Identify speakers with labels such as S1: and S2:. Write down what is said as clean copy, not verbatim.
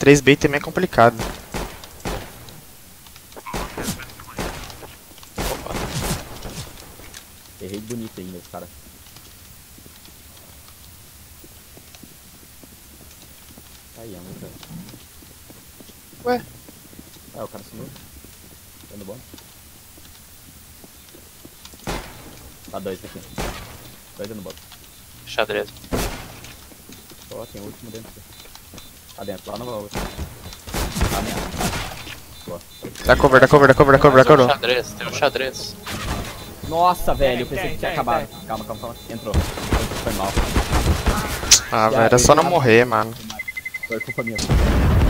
S1: 3B também é complicado.
S2: Opa.
S3: Errei bonito ainda, esse cara. Aí, amor, cara.
S1: Ué?
S3: Ah, o cara sumiu. Tá no bom? Tá 2 aqui. 2 no box.
S2: Xadrez.
S3: Ó, tem o último dentro. Tá dentro, lá no baú. Tá dentro. Boa.
S1: Dá cover, dá cover, dá cover, dá cover, dá
S2: Tem um
S1: cover.
S2: xadrez, tem um xadrez.
S3: Nossa, velho, eu pensei que tinha acabado. Calma, calma, calma. Entrou. Foi mal.
S1: Ah, velho, era só não morrer, mano.
S3: Foi culpa minha.